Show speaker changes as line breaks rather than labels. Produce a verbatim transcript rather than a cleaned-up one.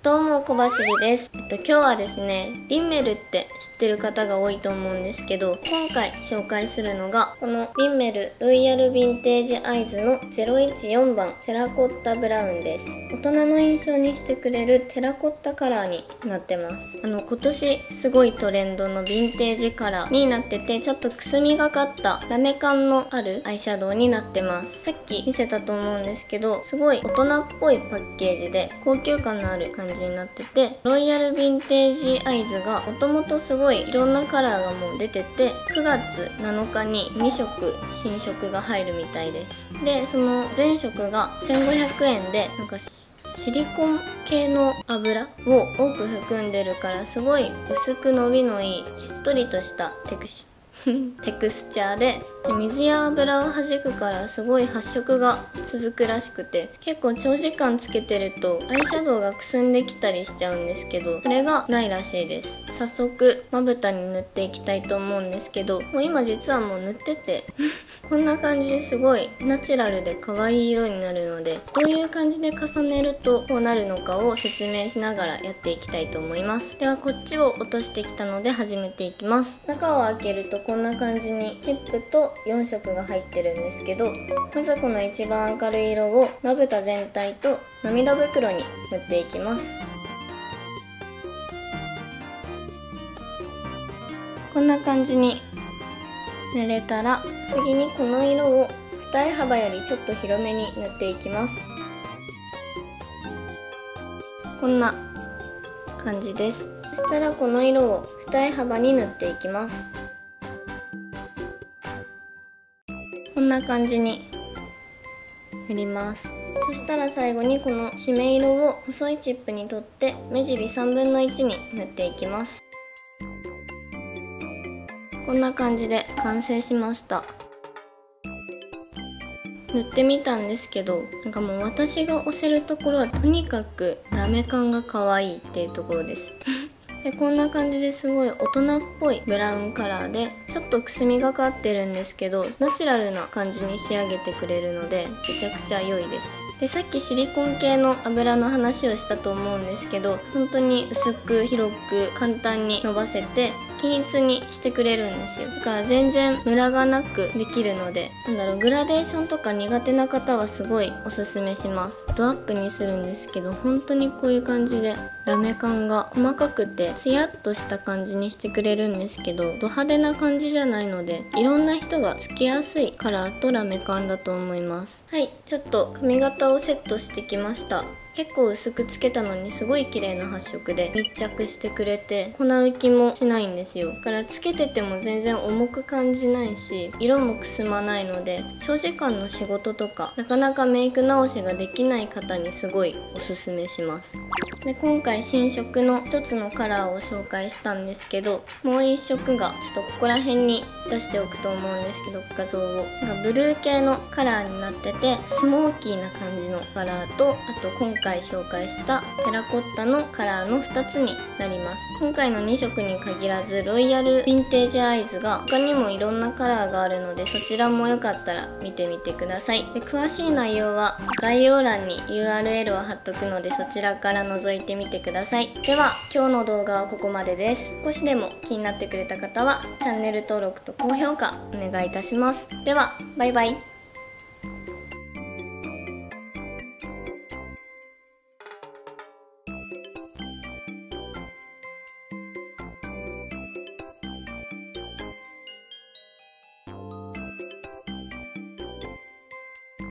どうも小走りです。えっと今日はですね、リンメルって知ってる方が多いと思うんですけど、今回紹介するのがこのリンメルロイヤルヴィンテージアイズのゼロいちよんばんテラコッタブラウンです。大人の印象にしてくれるテラコッタカラーになってます。あの今年すごいトレンドのヴィンテージカラーになってて、ちょっとくすみがかったラメ感のあるアイシャドウになってます。さっき見せたと思うんですけど、すごい大人っぽいパッケージで高級感のある感じになってて、ロイヤルヴィンテージアイズがもともとすごいいろんなカラーがもう出てて、くがつなのかににしょく新色が入るみたいです。でその全色がせんごひゃくえんで、なんかシリコン系の油を多く含んでるから、すごい薄く伸びのいいしっとりとしたテクシテクスチャーで、で水や油を弾くからすごい発色が続くらしくて、結構長時間つけてるとアイシャドウがくすんできたりしちゃうんですけど、それがないらしいです。早速まぶたに塗っていきたいと思うんですけど、もう今実はもう塗っててこんな感じですごいナチュラルで可愛い色になるので、どういう感じで重ねるとこうなるのかを説明しながらやっていきたいと思います。ではこっちを落としてきたので始めていきます。中を開けるとこんな感じにチップとよんしょくが入ってるんですけど、まずこの一番明るい色をまぶた全体と涙袋に塗っていきます。こんな感じに塗れたら、次にこの色を二重幅よりちょっと広めに塗っていきます。こんな感じです。そしたらこの色を二重幅に塗っていきます。こんな感じに塗ります。そしたら最後にこの締め色を細いチップに取って目尻さんぶんのいちに塗っていきます。こんな感じで完成しました。塗ってみたんですけど、なんかもう私が押せるところはとにかくラメ感が可愛いっていうところですでこんな感じですごい大人っぽいブラウンカラーで、ちょっとくすみがかってるんですけどナチュラルな感じに仕上げてくれるのでめちゃくちゃ良いです。でさっきシリコン系の油の話をしたと思うんですけど、本当に薄く広く簡単に伸ばせて均一にしてくれるんですよ。だから全然ムラがなくできるので、なんだろう、グラデーションとか苦手な方はすごいおすすめします。ドアップにするんですけど、本当にこういう感じでラメ感が細かくてツヤっとした感じにしてくれるんですけど、ド派手な感じじゃないのでいろんな人がつけやすいカラーとラメ感だと思います。はい、ちょっと髪型をセットしてきました。結構薄くつけたのにすごい綺麗な発色で密着してくれて、粉浮きもしないんですよ。だからつけてても全然重く感じないし、色もくすまないので、長時間の仕事とかなかなかメイク直しができない方にすごいおすすめします。で今回新色の一つのカラーを紹介したんですけど、もう一色がちょっとここら辺に出しておくと思うんですけど、画像をなんかブルー系のカラーになってて、スモーキーな感じのカラーと、あと今回紹介したテラコッタのカラーのふたつになります。今回のにしょくに限らずロイヤルヴィンテージアイズが他にもいろんなカラーがあるので、そちらもよかったら見てみてください。で詳しい内容は概要欄に ユーアールエル を貼っとくので、そちらから覗いてみてください。では今日の動画はここまでです。少しでも気になってくれた方はチャンネル登録と高評価お願いいたします。ではバイバイ。